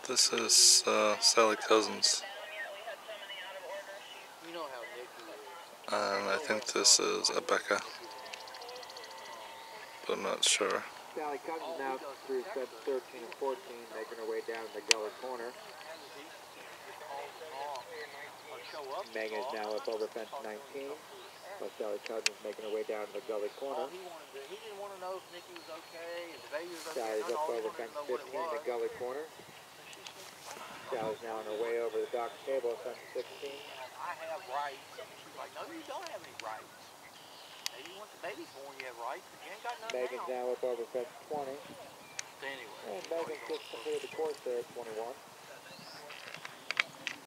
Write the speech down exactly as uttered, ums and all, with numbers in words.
This is uh, Sally Cousins. And I think this is Abecca, but I'm not sure. Sally Cousins now through sets thirteen and fourteen, making her way down the gully corner. Megan is now up over fence nineteen, but Sally Cousins making her way down to the gully corner. Sally's up over fence fifteen in the gully corner. Sally's now on her way over the dock table at fence sixteen. I have rights. She's like, no, you don't have any rights. Maybe once the baby's born, you have rights, but you ain't got none Megan's now. now up over fence twenty. Anyway. And Megan just completed the course there at twenty-one.